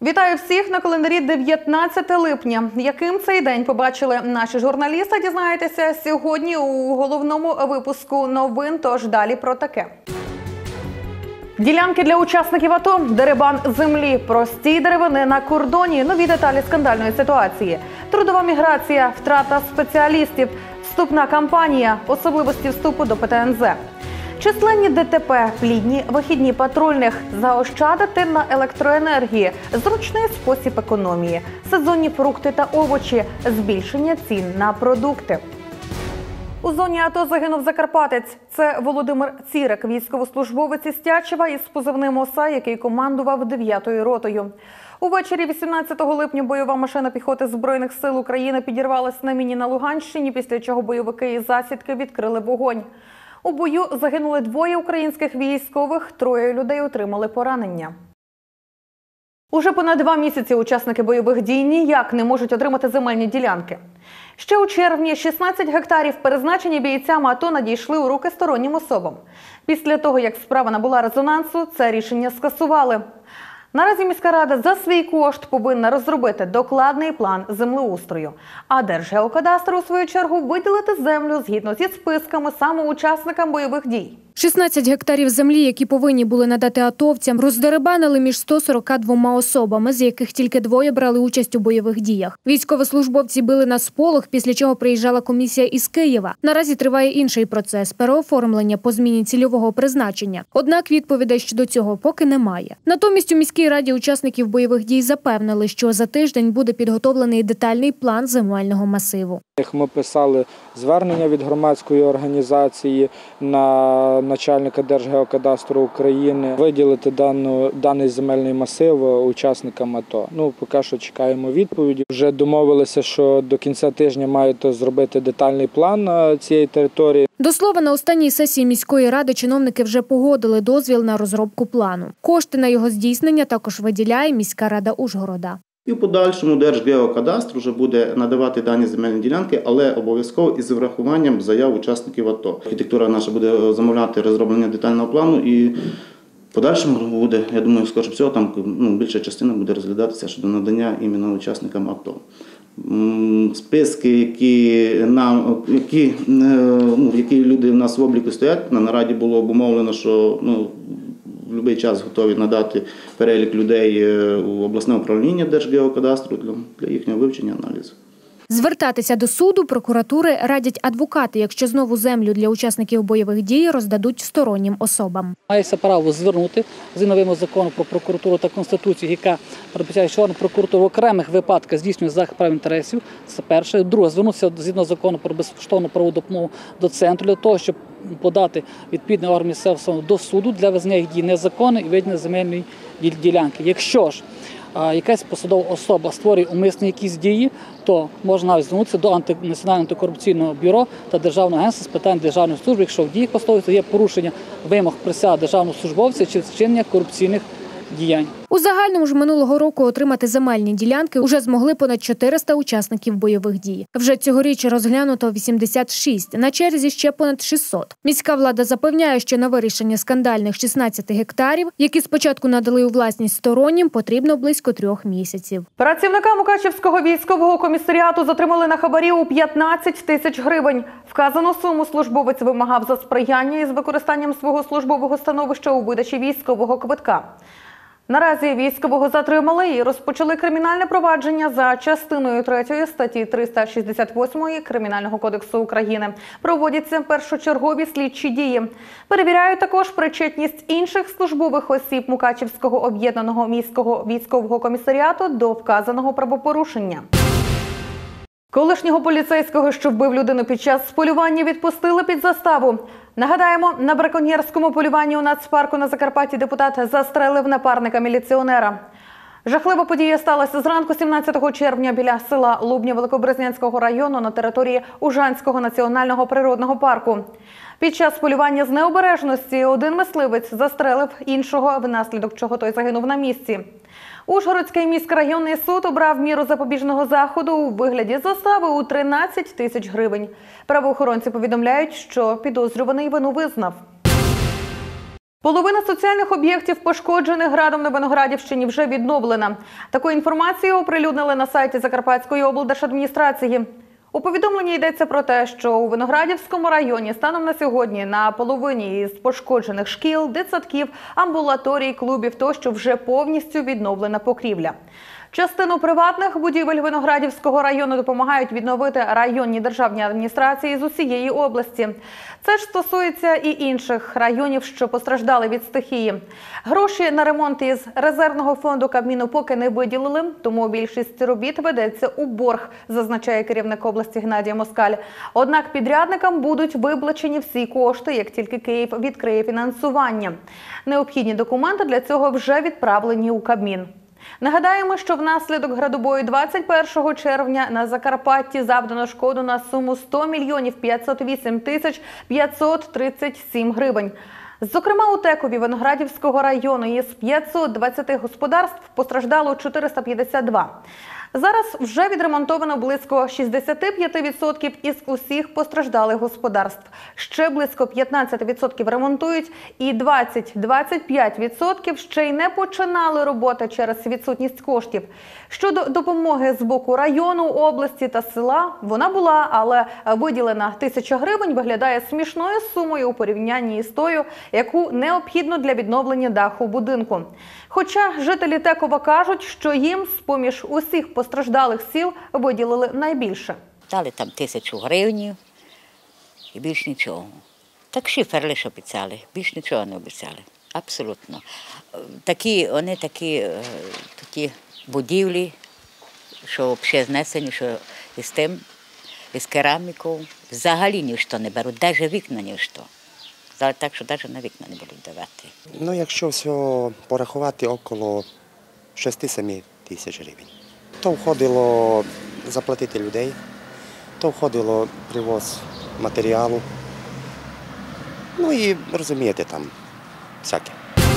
Вітаю всіх на календарі 19 липня. Яким цей день побачили наші журналісти, дізнаєтеся сьогодні у головному випуску новин, тож далі про таке. Ділянки для учасників АТО, дерибан землі, прості деревини на кордоні, нові деталі скандальної ситуації, трудова міграція, втрата спеціалістів, вступна кампанія, особливості вступу до ПТНЗ. Численні ДТП, плідні вихідні патрульних, заощадити на електроенергії, зручний спосіб економії, сезонні фрукти та овочі, збільшення цін на продукти. У зоні АТО загинув закарпатець. Це Володимир Цірик, військовослужбовець із Тячева із позивним «Оса», який командував 9-ю ротою. Увечері 18 липня бойова машина піхоти Збройних сил України підірвалась на міні на Луганщині, після чого бойовики із засідки відкрили вогонь. У бою загинули 2 українських військових, 3 людей отримали поранення. Уже понад 2 місяці учасники бойових дій ніяк не можуть отримати земельні ділянки. Ще у червні 16 гектарів, перезначені бійцями АТО, надійшли у руки стороннім особам. Після того, як справа набула резонансу, це рішення скасували. Наразі міська рада за свій кошт повинна розробити докладний план землеустрою. А Держгеокадастр, у свою чергу, виділити землю згідно зі списками саме учасникам бойових дій. 16 гектарів землі, які повинні були надати атовцям, роздерибанили між 142 особами, з яких тільки 2 брали участь у бойових діях. Військовослужбовці били на сполох, після чого приїжджала комісія із Києва. Наразі триває інший процес – переоформлення по зміні цільового призначення. Однак відповідей щодо цього поки немає. Натомість у міській раді учасників бойових дій запевнили, що за тиждень буде підготовлений детальний план земельного масиву. Ми писали звернення від громадської організації на начальника Держгеокадастру України виділити даний земельний масив учасникам АТО. Поки що чекаємо відповіді. Вже домовилися, що до кінця тижня мають зробити детальний план цієї території. До слова, на останній сесії міської ради чиновники вже погодили дозвіл на розробку плану. Кошти на його здійснення також виділяє міська рада Ужгорода. І в подальшому Держгеокадастр вже буде надавати дані земельні ділянки, але обов'язково із врахуванням заяв учасників АТО. Архітектура наша буде замовляти розроблення детального плану і в подальшому буде, я думаю, скоріше всього, там більша частина буде розглядатися щодо надання іменно учасникам АТО. Списки, які люди в нас в обліку стоять, на нараді було обумовлено, що в будь-який час готові надати перелік людей у обласне управління Держгеокадастру для їхнього вивчення, аналізу. Звертатися до суду, прокуратури радять адвокати, якщо знову землю для учасників бойових дій роздадуть стороннім особам. Мається право звернути з новим законом про прокуратуру та Конституцію, яка передбачає, що прокуратура в окремих випадках здійснює захист прав інтересів. Це перше. Друге, звернутися згідно закону про безкоштовну правову допомогу до центру для того, щоб подати відповідний орган місцевого самоврядування до суду для визнання їх дій незаконних і виділення земельної ділянки. Якщо ж якась посадова особа створює умисні якісь дії, то можна навіть звернутися до Національного антикорупційного бюро та Державного агентства з питань державної служби, якщо в діях посадовця є порушення вимог присяги державного службовця чи вчинення корупційних діянь. У загальному ж минулого року отримати земельні ділянки уже змогли понад 400 учасників бойових дій. Вже цьогоріч розглянуто 86, на черзі ще понад 600. Міська влада запевняє, що на вирішення скандальних 16 гектарів, які спочатку надали у власність стороннім, потрібно близько 3 місяців. Працівника Мукачівського військового комісаріату затримали на хабарі у 15 тисяч гривень. Вказану суму службовець вимагав за сприяння із використанням свого службового становища у видачі військового квитка. Наразі військового затримали і розпочали кримінальне провадження за частиною 3 статті 368 Кримінального кодексу України. Проводяться першочергові слідчі дії. Перевіряють також причетність інших службових осіб Мукачівського об'єднаного міського військового комісаріату до вказаного правопорушення. Колишнього поліцейського, що вбив людину під час полювання, відпустили під заставу. Нагадаємо, на браконьєрському полюванні у нацпарку на Закарпатті депутат застрелив напарника міліціонера. Жахлива подія сталася зранку 17 червня біля села Лубня Великобрезнянського району на території Ужанського національного природного парку. Під час полювання з необережності один мисливець застрелив іншого, внаслідок чого той загинув на місці. Ужгородський міськрайонний суд обрав міру запобіжного заходу у вигляді застави у 13 тисяч гривень. Правоохоронці повідомляють, що підозрюваний вину визнав. Половина соціальних об'єктів, пошкоджених градом на Виноградівщині, вже відновлена. Таку інформацію оприлюднили на сайті Закарпатської облдержадміністрації. У повідомленні йдеться про те, що у Виноградівському районі станом на сьогодні на половині із пошкоджених шкіл, дитсадків, амбулаторій, клубів тощо вже повністю відновлена покрівля. Частину приватних будівель Виноградівського району допомагають відновити районні державні адміністрації з усієї області. Це ж стосується і інших районів, що постраждали від стихії. Гроші на ремонт із резервного фонду Кабміну поки не виділили, тому більшість робіт ведеться у борг, зазначає керівник області Геннадій Москаль. Однак підрядникам будуть виплачені всі кошти, як тільки Київ відкриє фінансування. Необхідні документи для цього вже відправлені у Кабмін. Нагадаємо, що внаслідок градобою 21 червня на Закарпатті завдано шкоду на суму 100 мільйонів 508 тисяч 537 гривень. Зокрема, у Текові Виноградівського району із 520 господарств постраждало 452. Зараз вже відремонтовано близько 65% із усіх постраждалих господарств. Ще близько 15% ремонтують і 20-25% ще й не починали роботи через відсутність коштів. Щодо допомоги з боку району, області та села, вона була, але виділена 1000 гривень виглядає смішною сумою у порівнянні із тою, яку необхідно для відновлення даху будинку. Хоча жителі Текова кажуть, що їм з-поміж усіх постраждалих сіл виділили найбільше. Дали там 1000 гривень і більш нічого. Так шифер лише обіцяли, більш нічого не обіцяли. Абсолютно. Вони такі будівлі, що взагалі знесені, що із тим, із керамікою, взагалі ніщо не беруть, навіть вікна ніщо. Так, що навіть на вікна не будуть давати. Ну, якщо все порахувати, около 6-7 тисяч гривень. То входило заплатити людей, то входило привоз матеріалу. Ну і розумієте, там всяке.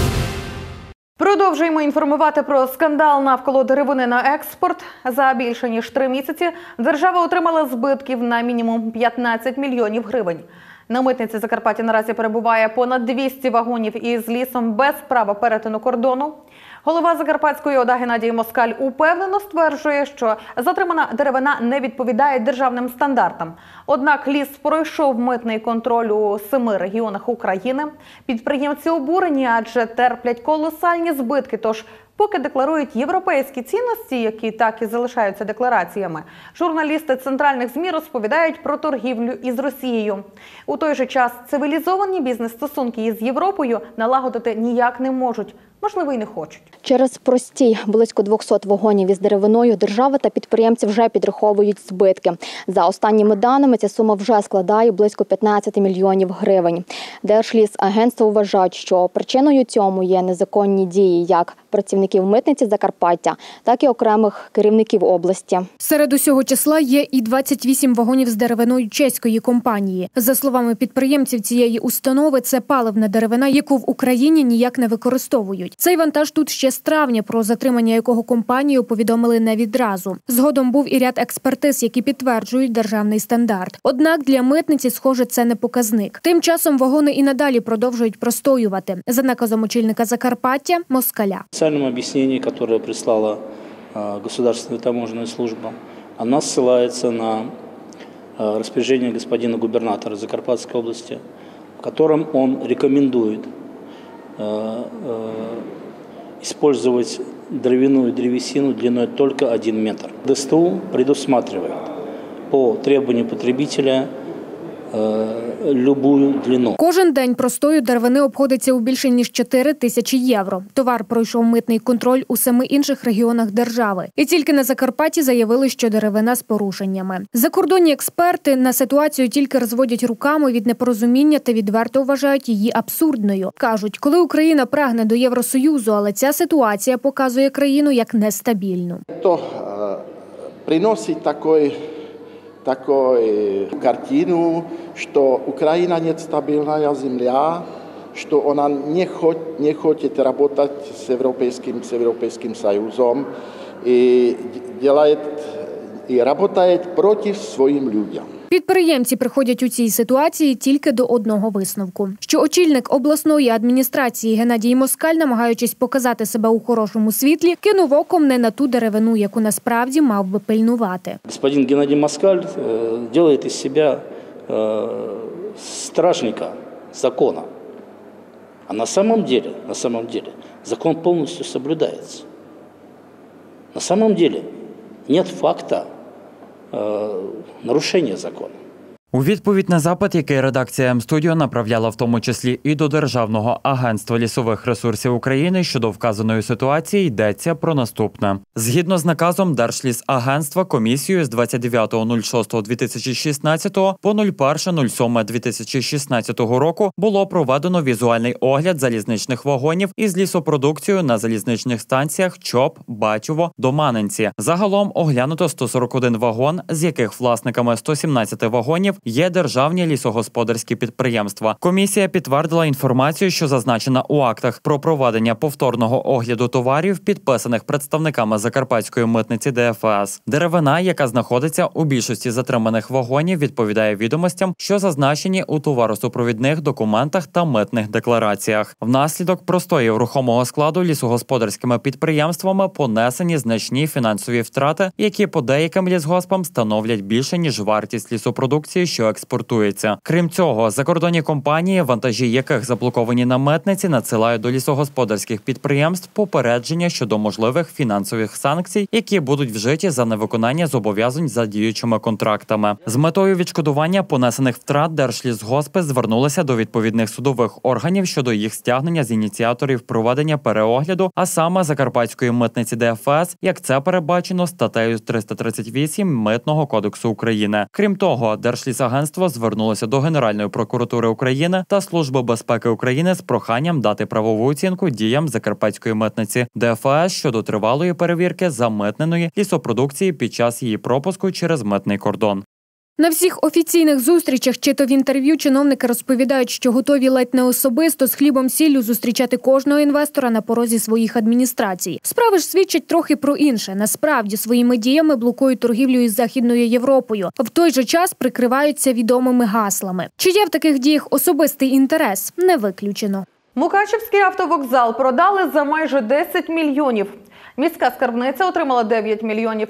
Продовжуємо інформувати про скандал навколо деревини на експорт. За більше ніж 3 місяці держава отримала збитків на мінімум 15 мільйонів гривень. На митниці Закарпаття наразі перебуває понад 200 вагонів із лісом без права перетину кордону. Голова Закарпатської ОДА Геннадій Москаль упевнено стверджує, що затримана деревина не відповідає державним стандартам. Однак ліс пройшов митний контроль у 7 регіонах України. Підприємці обурені, адже терплять колосальні збитки, тож поки декларують європейські цінності, які так і залишаються деклараціями, журналісти центральних ЗМІ розповідають про торгівлю із Росією. У той же час цивілізовані бізнес-стосунки із Європою налагодити ніяк не можуть. Можливо, й не хочуть. Через простій близько 200 вагонів із деревиною держава та підприємці вже підраховують збитки. За останніми даними, ця сума вже складає близько 15 мільйонів гривень. Держлісагентство вважають, що причиною цьому є незаконні дії як працівників митниці Закарпаття, так і окремих керівників області. Серед усього числа є і 28 вагонів з деревиною чеської компанії. За словами підприємців цієї установи, це паливна деревина, яку в Україні ніяк не використовують. Цей вантаж тут ще з травня, про затримання якого компанію повідомили не відразу. Згодом був і ряд експертиз, які підтверджують державний стандарт. Однак для митниці, схоже, це не показник. Тим часом вагони і надалі продовжують простоювати. За наказом очільника Закарпаття Москаля. В официальном объяснении, которое прислала Государственная таможенная служба, она ссылается на распоряжение господина губернатора Закарпатской области, в котором он рекомендует использовать дровяную древесину длиной только 1 метр. ДСТУ предусматривает по требованию потребителя любую длину. Кожен день простою деревини обходиться у більше ніж 4 тисячі євро. Товар пройшов митний контроль у 7 інших регіонах держави. І тільки на Закарпатті заявили, що деревина з порушеннями. Закордонні експерти на ситуацію тільки розводять руками від непорозуміння та відверто вважають її абсурдною. Кажуть, коли Україна прагне до Євросоюзу, але ця ситуація показує країну як нестабільну. To prinosí такую картину, что Украина нестабильная земля, что она не хочет работать с Европейским Союзом и работает против своим людям. Підприємці приходять у цій ситуації тільки до одного висновку. Що очільник обласної адміністрації Геннадій Москаль, намагаючись показати себе у хорошому світлі, кинув оком не на ту деревину, яку насправді мав би пильнувати. Господин Геннадий Москаль делает из себя стражника закона. А на самом деле, закон полностью соблюдается. На самом деле нет факта нарушения закона. У відповідь на запит, який редакція М-студіо направляла в тому числі і до Державного агентства лісових ресурсів України щодо вказаної ситуації, йдеться про наступне. Згідно з наказом Держлісагентства комісією з 29.06.2016 по 01.07.2016 року було проведено візуальний огляд залізничних вагонів із лісопродукцією на залізничних станціях ЧОП, Бачово, Доманенці. Загалом оглянуто 141 вагон, з яких власниками 117 вагонів є державні лісогосподарські підприємства. Комісія підтвердила інформацію, що зазначена у актах про проведення повторного огляду товарів, підписаних представниками Закарпатської митниці ДФС. Деревина, яка знаходиться у більшості затриманих вагонів, відповідає відомостям, що зазначені у товаросупровідних документах та митних деклараціях. Внаслідок простої рухомого складу лісогосподарськими підприємствами понесені значні фінансові втрати, які по деяким лісгоспам становлять більше, ніж вартість лісопродукції, що експортується. Крім цього, закордонні компанії, вантажі яких заблоковані на митниці, надсилають до лісогосподарських підприємств попередження щодо можливих фінансових санкцій, які будуть вжиті за невиконання зобов'язань за діючими контрактами. З метою відшкодування понесених втрат Держлісгоспи звернулися до відповідних судових органів щодо їх стягнення з ініціаторів проведення переогляду, а саме Закарпатської митниці ДФС, як це передбачено статтею 338 Митного кодексу України. Крім того, Держлісагентство звернулося до Генеральної прокуратури України та Служби безпеки України з проханням дати правову оцінку діям Закарпатської митниці ДФС щодо тривалої перевірки замитненої лісопродукції під час її пропуску через митний кордон. На всіх офіційних зустрічах чи то в інтерв'ю чиновники розповідають, що готові ледь не особисто з хлібом-сіллю зустрічати кожного інвестора на порозі своїх адміністрацій. Справи ж свідчать трохи про інше. Насправді своїми діями блокують торгівлю із Західною Європою, а в той же час прикриваються відомими гаслами. Чи є в таких діях особистий інтерес? Не виключено. Мукачівський автовокзал продали за майже 10 мільйонів. Міська скарбниця отримала 9 мільйонів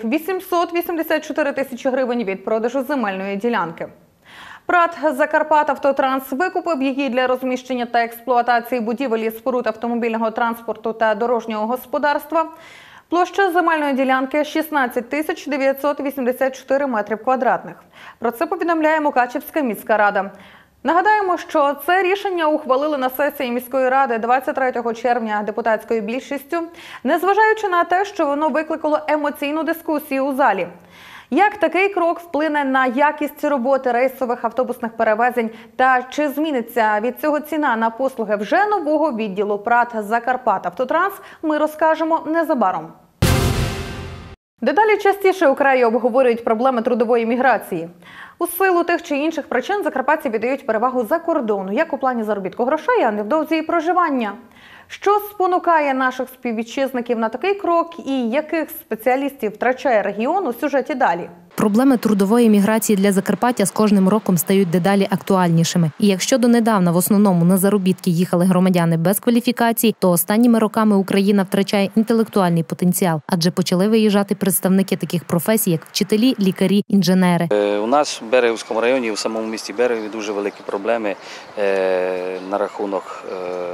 884 тисячі гривень від продажу земельної ділянки. ПрАТ «Закарпатавтотранс» викупив її для розміщення та експлуатації будівель і споруд автомобільного транспорту та дорожнього господарства. Площа земельної ділянки – 16 тисяч 984 метрів квадратних. Про це повідомляє Мукачівська міська рада. Нагадаємо, що це рішення ухвалили на сесії міської ради 23 червня депутатською більшістю, незважаючи на те, що воно викликало емоційну дискусію у залі. Як такий крок вплине на якість роботи рейсових автобусних перевезень та чи зміниться від цього ціна на послуги вже нового відділу ПрАТ «Закарпатавтотранс», ми розкажемо незабаром. Дедалі частіше у краї обговорюють проблеми трудової міграції. У силу тих чи інших причин закарпатці віддають перевагу за кордону, як у плані заробітку грошей, а невдовзі і проживання. Що спонукає наших співвітчизників на такий крок і яких спеціалістів втрачає регіон, у сюжеті далі. Проблеми трудової міграції для Закарпаття з кожним роком стають дедалі актуальнішими. І якщо донедавна в основному на заробітки їхали громадяни без кваліфікацій, то останніми роками Україна втрачає інтелектуальний потенціал, адже почали виїжджати представники таких професій, як вчителі, лікарі, інженери. У нас в Берегівському районі, в самому місті Берегові дуже великі проблеми на рахунок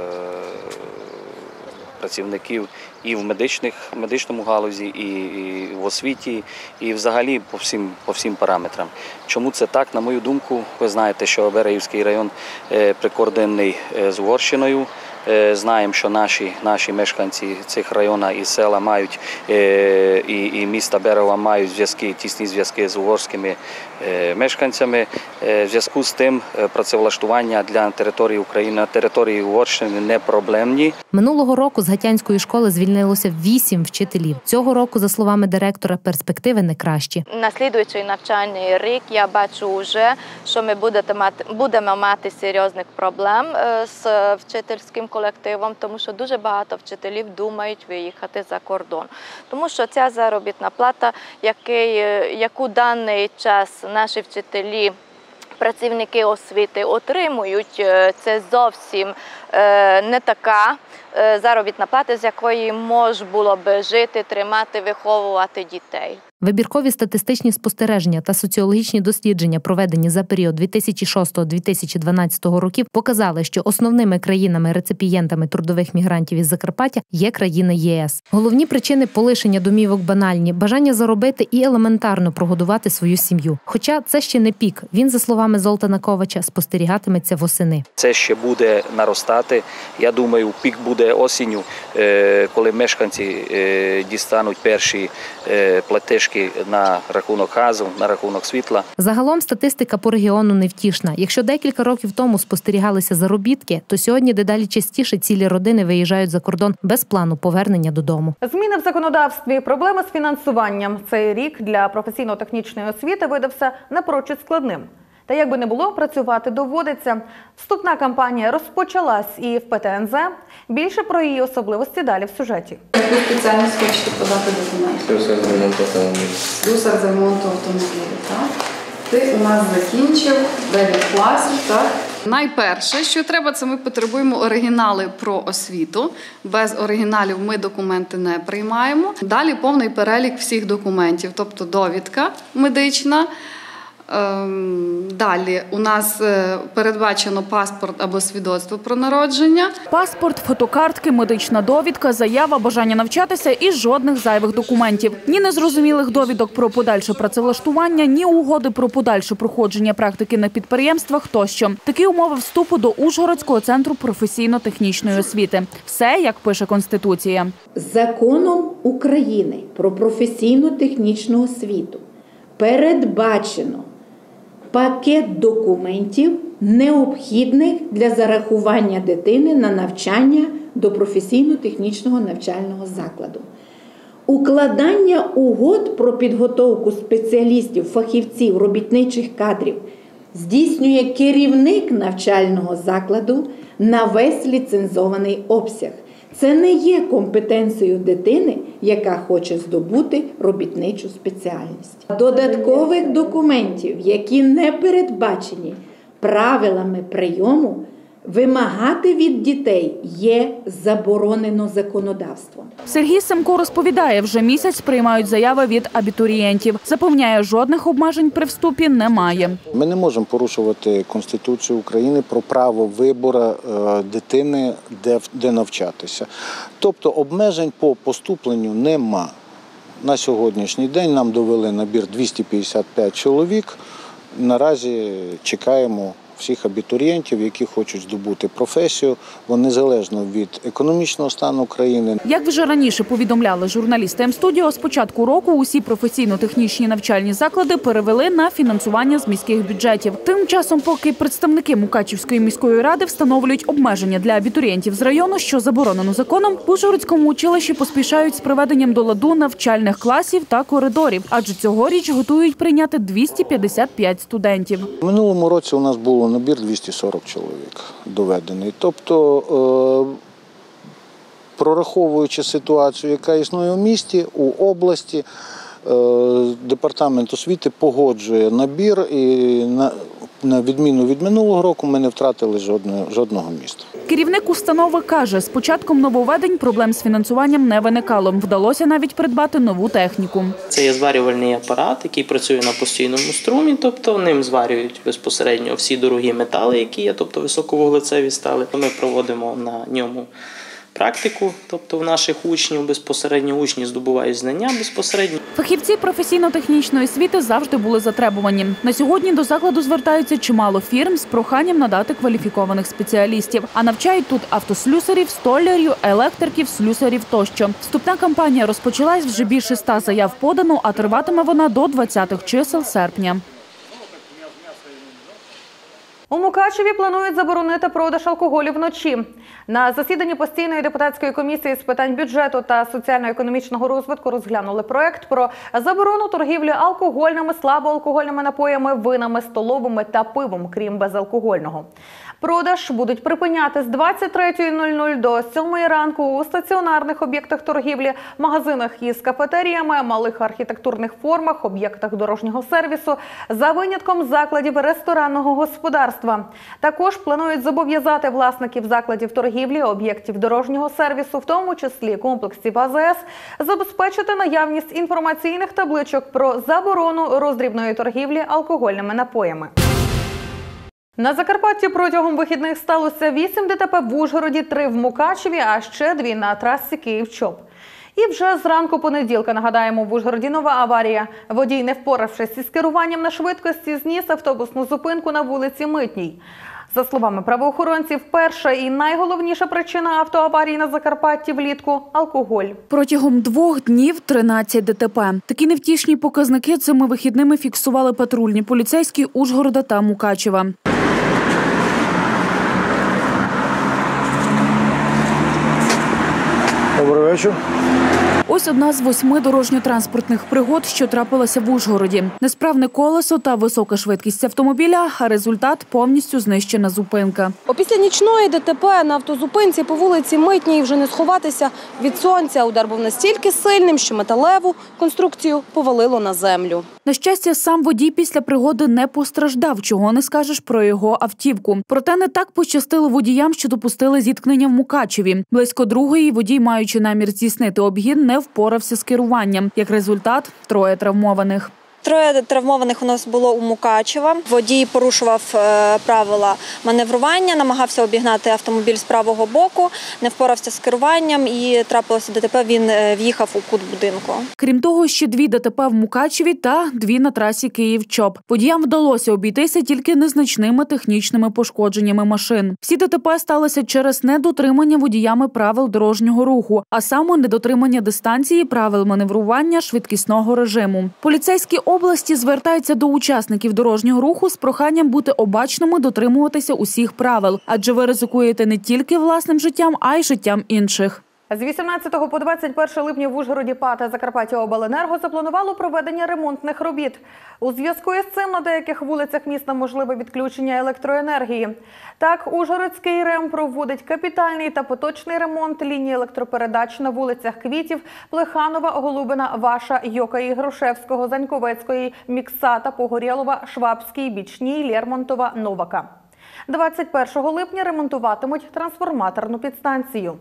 працівників і в медичному галузі, і в освіті, і взагалі по всім параметрам. Чому це так? На мою думку, ви знаєте, що Берегівський район прикордонний з Угорщиною. Знаємо, що наші мешканці цих районів і села мають, і міста Берегова мають тісні зв'язки з угорськими мешканцями. В зв'язку з тим працевлаштування для території України на території Угорщини не проблемні. Минулого року з Гатянської школи звільнилося 8 вчителів. Цього року, за словами директора, перспективи не кращі. На слідуючий навчальний рік я бачу вже, що ми будемо мати серйозних проблем з вчительським колективом, тому що дуже багато вчителів думають виїхати за кордон. Тому що ця заробітна плата, яку даний час наші вчителі, працівники освіти отримують, це зовсім не така заробітна плата, з якої можна було би жити, тримати, виховувати дітей. Вибіркові статистичні спостереження та соціологічні дослідження, проведені за період 2006-2012 років, показали, що основними країнами-реципієнтами трудових мігрантів із Закарпаття є країни ЄС. Головні причини полишення домівок банальні – бажання заробити і елементарно прогодувати свою сім'ю. Хоча це ще не пік. Він, за словами Золтана Ковача, спостерігатиметься восени. Це ще буде наростати. Я думаю, пік буде осінню, коли мешканці дістануть перші платежки на рахунок газу, на рахунок світла. Загалом статистика по регіону невтішна. Якщо декілька років тому спостерігалися заробітки, то сьогодні дедалі частіше цілі родини виїжджають за кордон без плану повернення додому. Зміни в законодавстві, проблеми з фінансуванням. Цей рік для професійно-технічної освіти видався напрочуд складним. Та як би не було, працювати доводиться. Вступна кампанія розпочалась і в ПТНЗ. Більше про її особливості далі в сюжеті. Яку спеціальність хочете подати документи? Слюсар з ремонту автомобілів. Слюсар з ремонту автомобілів, так? Ти у нас закінчив 9 класів, так? Найперше, що треба, це ми потребуємо оригінали про освіту. Без оригіналів ми документи не приймаємо. Далі повний перелік всіх документів, тобто довідка медична. Далі у нас передбачено паспорт або свідоцтво про народження. Паспорт, фотокартки, медична довідка, заява, бажання навчатися і жодних зайвих документів. Ні незрозумілих довідок про подальше працевлаштування, ні угоди про подальше проходження практики на підприємствах тощо. Такі умови вступу до Ужгородського центру професійно-технічної освіти. Все, як пише Конституція. Законом України про професійно-технічну освіту передбачено пакет документів, необхідних для зарахування дитини на навчання до професійно-технічного навчального закладу. Укладання угод про підготовку спеціалістів, фахівців, робітничих кадрів здійснює керівник навчального закладу на весь ліцензований обсяг. Це не є компетенцією дитини, яка хоче здобути робітничу спеціальність. Додаткових документів, які не передбачені правилами прийому, вимагати від дітей є заборонено законодавством. Сергій Семко розповідає, вже місяць приймають заяви від абітурієнтів. Запевняє, жодних обмежень при вступі немає. Ми не можемо порушувати Конституцію України про право вибору дитини, де навчатися. Тобто обмежень по поступленню нема. На сьогоднішній день нам довели набір 255 чоловік. Наразі чекаємо всіх абітурієнтів, які хочуть здобути професію, бо незалежно від економічного стану країни. Як вже раніше повідомляли журналісти М-студіо, з початку року усі професійно-технічні навчальні заклади перевели на фінансування з міських бюджетів. Тим часом, поки представники Мукачівської міської ради встановлюють обмеження для абітурієнтів з району, що заборонено законом, в Ужгородському училищі поспішають з приведенням до ладу навчальних класів та коридорів, адже цьогоріч готують прийняти 255 студентів. В минулому році у нас було набір 240 чоловік доведений. Тобто, прораховуючи ситуацію, яка існує у місті, у області, департамент освіти погоджує набір і на відміну від минулого року ми не втратили жодного міста. Керівник установи каже, з початком нововведень проблем з фінансуванням не виникало. Вдалося навіть придбати нову техніку. Це є зварювальний апарат, який працює на постійному струмі, тобто ним зварюють безпосередньо всі дорогі метали, які є, тобто високовуглецеві стали. Ми проводимо на ньому практику, тобто в наших учнів безпосередньо учні здобувають знання безпосередньо. Фахівці професійно-технічної освіти завжди були затребувані. На сьогодні до закладу звертаються чимало фірм з проханням надати кваліфікованих спеціалістів. А навчають тут автослюсарів, столярів, електриків, слюсарів тощо. Вступна кампанія розпочалась, вже більше 100 заяв подано, а триватиме вона до 20-х чисел серпня. У Мукачеві планують заборонити продаж алкоголю вночі. На засіданні постійної депутатської комісії з питань бюджету та соціально-економічного розвитку розглянули проект про заборону торгівлі алкогольними, слабоалкогольними напоями, винами, столовими та пивом, крім безалкогольного. Продаж будуть припиняти з 23:00 до 7:00 ранку у стаціонарних об'єктах торгівлі, магазинах із кафетеріями, малих архітектурних формах, об'єктах дорожнього сервісу, за винятком закладів ресторанного господарства. Також планують зобов'язати власників закладів торгівлі, об'єктів дорожнього сервісу, в тому числі комплексів АЗС, забезпечити наявність інформаційних табличок про заборону роздрібної торгівлі алкогольними напоями. На Закарпатті протягом вихідних сталося 8 ДТП в Ужгороді, 3 в Мукачеві, а ще 2 на трасі Київ-Чоп. І вже зранку понеділка, нагадаємо, в Ужгороді нова аварія. Водій, не впоравшись із керуванням на швидкості, зніс автобусну зупинку на вулиці Митній. За словами правоохоронців, перша і найголовніша причина автоаварії на Закарпатті влітку – алкоголь. Протягом 2 днів 13 ДТП. Такі невтішні показники цими вихідними фіксували патрульні поліцейські Ужгорода та Мукачева. Добрий вечір. Ось одна з 8 дорожньо-транспортних пригод, що трапилася в Ужгороді. Несправне колесо та висока швидкість автомобіля, а результат – повністю знищена зупинка. Опісля нічної ДТП на автозупинці по вулиці Митній вже не сховатися від сонця. Удар був настільки сильним, що металеву конструкцію повалило на землю. На щастя, сам водій після пригоди не постраждав, чого не скажеш про його автівку. Проте не так пощастило водіям, що допустили зіткнення в Мукачеві. Близько 2:00 водій, маючи намір здійснити обгін, не впорався з керуванням. Як результат – 3 травмованих. 3 травмованих у нас було у Мукачева. Водій порушував правила маневрування, намагався обігнати автомобіль з правого боку, не впорався з керуванням і трапилося ДТП, він в'їхав у кут будинку. Крім того, ще 2 ДТП в Мукачеві та 2 на трасі Київ-Чоп. Водіям вдалося обійтися тільки незначними технічними пошкодженнями машин. Всі ДТП сталися через недотримання водіями правил дорожнього руху, а саме недотримання дистанції, правил маневрування, швидкісного режиму. Поліцейські області звертаються до учасників дорожнього руху з проханням бути обачними, дотримуватися усіх правил, адже ви ризикуєте не тільки власним життям, а й життям інших. З 18 по 21 липня в Ужгороді ПАТ «Закарпаттяобленерго» запланувало проведення ремонтних робіт. У зв'язку із цим на деяких вулицях міста можливе відключення електроенергії. Так, Ужгородський РЕМ проводить капітальний та поточний ремонт лінії електропередач на вулицях Квітів, Плеханова, Голубина, Ваша, Йока і Грушевського, Заньковецької, Міксата, Погорєлова, Швабській, Бічній, Лермонтова, Новака. 21 липня ремонтуватимуть трансформаторну підстанцію.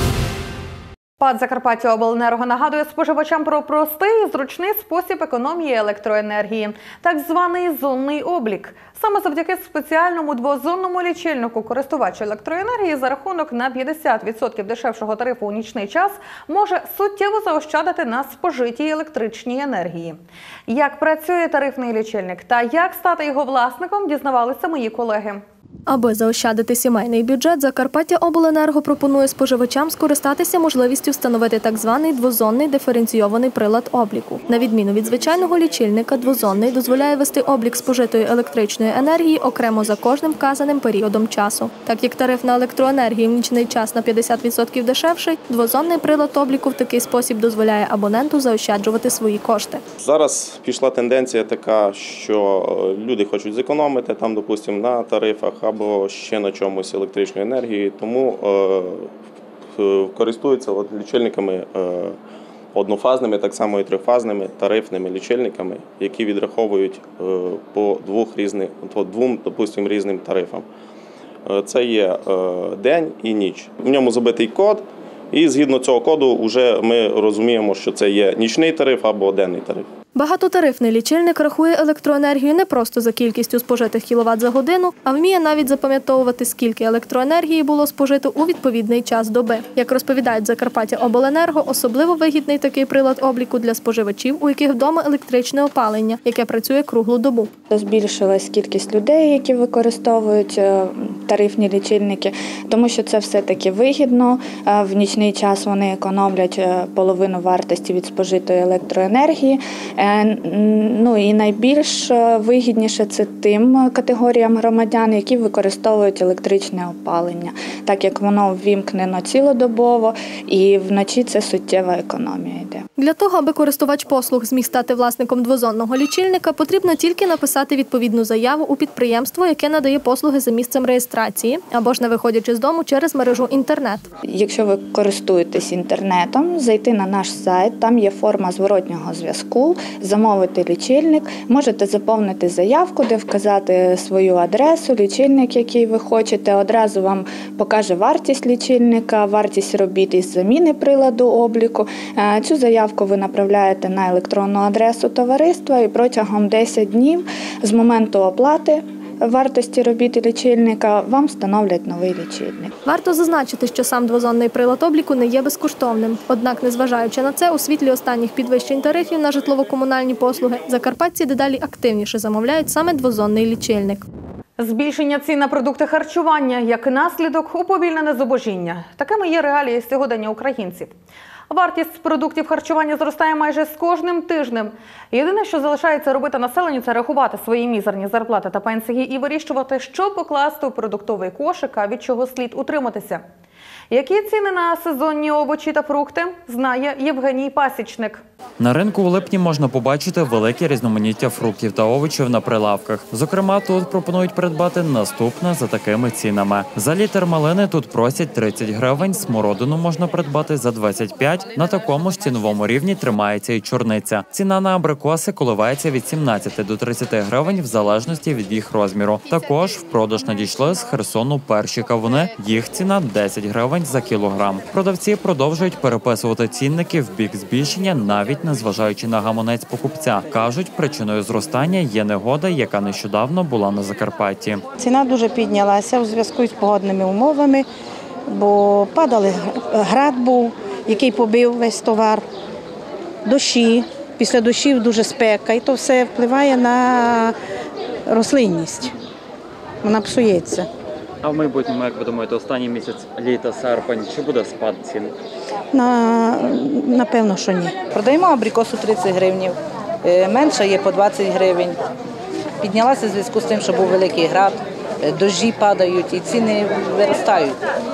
ПАТ «Закарпаттяобленерго» нагадує споживачам про простий і зручний спосіб економії електроенергії – так званий зонний облік. Саме завдяки спеціальному двозонному лічильнику користувач електроенергії за рахунок на 50% дешевшого тарифу у нічний час може суттєво заощадити на спожитій електричній енергії. Як працює тарифний лічильник та як стати його власником, дізнавалися мої колеги. Аби заощадити сімейний бюджет, «Закарпаттяобленерго» пропонує споживачам скористатися можливістю встановити так званий двозонний диференційований прилад обліку. На відміну від звичайного лічильника, двозонний дозволяє вести облік спожитої електричної енергії окремо за кожним вказаним періодом часу. Так як тариф на електроенергію в нічний час на 50% дешевший, двозонний прилад обліку в такий спосіб дозволяє абоненту заощаджувати свої кошти. Зараз пішла тенденція така, що люди хочуть зекономити там, допустимо, на тарифах або ще на чомусь електричної енергії, тому користуються лічильниками однофазними, так само і трифазними тарифними лічильниками, які відраховують по двом, допустимо, різним тарифам. Це є день і ніч. В ньому забитий код, і згідно цього коду вже ми розуміємо, що це є нічний тариф або денний тариф. Багатотарифний лічильник рахує електроенергію не просто за кількістю спожитих кіловат за годину, а вміє навіть запам'ятовувати, скільки електроенергії було спожито у відповідний час доби. Як розповідають «Закарпаттяобленерго», особливо вигідний такий прилад обліку для споживачів, у яких вдома електричне опалення, яке працює круглу добу. Збільшилась кількість людей, які використовують тарифні лічильники, тому що це все-таки вигідно. В нічний час вони економлять половину вартості від спожитої електроенергії. Ну і найбільш вигідніше це тим категоріям громадян, які використовують електричне опалення, так як воно ввімкнено цілодобово і вночі це суттєва економія йде. Для того, аби користувач послуг зміг стати власником двозонного лічильника, потрібно тільки написати відповідну заяву у підприємство, яке надає послуги за місцем реєстрації, або ж не виходячи з дому через мережу інтернет. Якщо ви користуєтесь інтернетом, зайти на наш сайт, там є форма зворотнього зв'язку, замовити лічильник, можете заповнити заявку, де вказати свою адресу, лічильник, який ви хочете, одразу вам покаже вартість лічильника, вартість робіт із заміни приладу обліку. Цю заявку ви направляєте на електронну адресу товариства і протягом 10 днів з моменту оплати вартості робіт лічильника вам встановлять новий лічильник. Варто зазначити, що сам двозонний прилад обліку не є безкоштовним. Однак, незважаючи на це, у світлі останніх підвищень тарифів на житлово-комунальні послуги, закарпатці дедалі активніше замовляють саме двозонний лічильник. Збільшення цін на продукти харчування як наслідок уповільнене зубожіння. Такими є реалії сьогодення українців. Вартість продуктів харчування зростає майже з кожним тижнем. Єдине, що залишається робити населенню, це рахувати свої мізерні зарплати та пенсії і вирішувати, що покласти у продуктовий кошик, а від чого слід утриматися. Які ціни на сезонні овочі та фрукти, знає Євгеній Пасічник. На ринку у липні можна побачити велике різноманіття фруктів та овочів на прилавках. Зокрема, тут пропонують придбати наступне за такими цінами. За літр малини тут просять 30 гривень, смородину можна придбати за 25. На такому ж ціновому рівні тримається і чорниця. Ціна на абрикоси коливається від 17 до 30 гривень в залежності від їх розміру. Також в продаж надійшли з Херсону перші кавуни. Їх ціна 10 гривень за кілограм. Продавці продовжують переписувати цінники в бік збільшення, навіть незважаючи на гаманець покупця. Кажуть, причиною зростання є негода, яка нещодавно була на Закарпатті. Ціна дуже піднялася у зв'язку з погодними умовами, бо падали, град був, який побив весь товар, дощі, після дощів дуже спека, і то все впливає на рослинність, вона псується. А в майбутньому, як ви думаєте, останній місяць літа, серпень, чи буде спад цін? Напевно, що ні. Продаємо абрикосу 30 гривень, менша є по 20 гривень. Піднялася в зв'язку з тим, що був великий град, дощі падають і ціни виростають.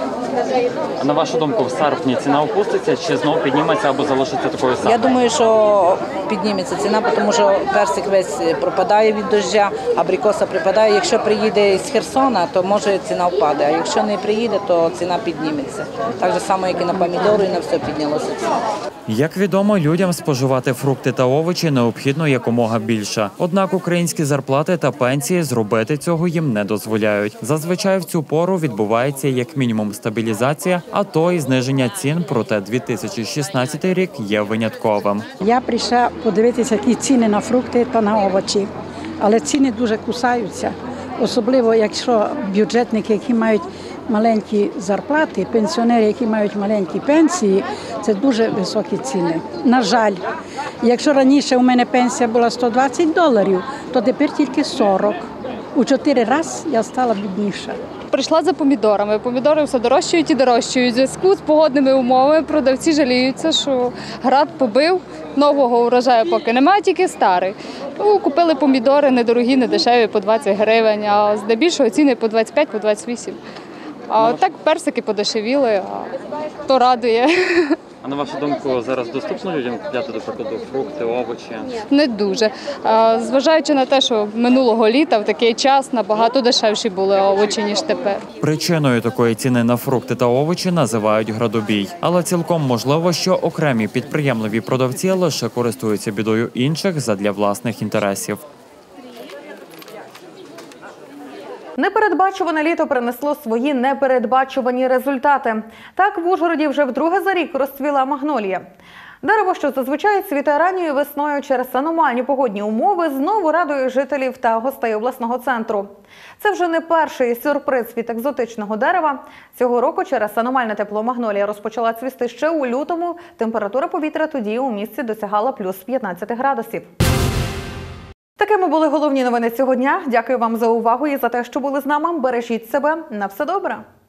А на вашу думку, в серпні ціна опуститься чи знову підніметься або залишиться такою самою? Я думаю, що підніметься ціна, тому що персик весь пропадає від дощу, абрикоса припадає. Якщо приїде з Херсона, то може ціна впаде, а якщо не приїде, то ціна підніметься. Так же само, як і на помідори, і на все піднялося ціна. Як відомо, людям споживати фрукти та овочі необхідно якомога більше. Однак українські зарплати та пенсії зробити цього їм не дозволяють. Зазвичай в цю пору відбувається як мінімум стабілізація, а то і зниження цін, проте 2016 рік є винятковим. Я прийшла подивитися, які ціни на фрукти та на овочі, але ціни дуже кусаються. Особливо, якщо бюджетники, які мають маленькі зарплати, пенсіонери, які мають маленькі пенсії, це дуже високі ціни. На жаль, якщо раніше у мене пенсія була $120, то тепер тільки 40. У 4 рази я стала бідніша. Прийшла за помідорами. Помідори все дорожчають і дорожчають. У зв'язку з погодними умовами продавці жаліються, що град побив, нового урожаю поки немає, тільки старий. Купили помідори недорогі, недешеві, по 20 гривень, а здебільшого ціни по 25, по 28. А так персики подешевіли, а то радує. А на вашу думку, зараз доступно людям купляти, до прикладу, фрукти, овочі? Не дуже. Зважаючи на те, що минулого літа в такий час набагато дешевші були овочі, ніж тепер. Причиною такої ціни на фрукти та овочі називають градобій. Але цілком можливо, що окремі підприємливі продавці лише користуються бідою інших задля власних інтересів. Непередбачуване літо принесло свої непередбачувані результати. Так, в Ужгороді вже вдруге за рік розцвіла магнолія. Дерево, що зазвичай цвіте ранньою весною через аномальні погодні умови, знову радує жителів та гостей обласного центру. Це вже не перший сюрприз від екзотичного дерева. Цього року через аномальне тепло магнолія розпочала цвісти ще у лютому. Температура повітря тоді у місті досягала плюс 15 градусів. Такими були головні новини цього дня. Дякую вам за увагу і за те, що були з нами. Бережіть себе. На все добре.